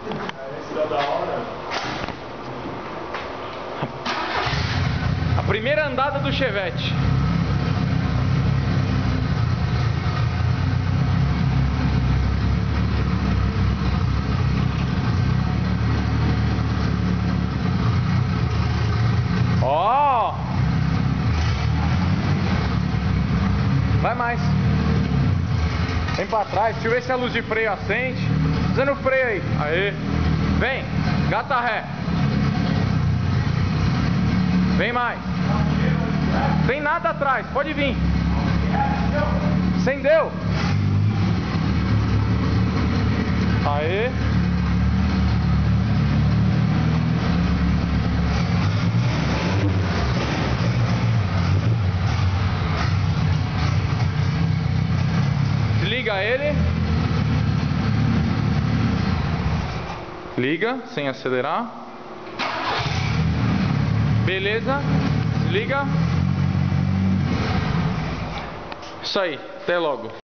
Esse é da hora. A primeira andada do Chevette. Ó! Vai mais. Vem pra trás. Deixa eu ver se a luz de freio acende. Fazendo o freio aí. Aê. Vem. Gata ré. Vem mais. Tem nada atrás. Pode vir. Acendeu. Aê. Liga ele. Liga, sem acelerar. Beleza. Liga. Isso aí. Até logo.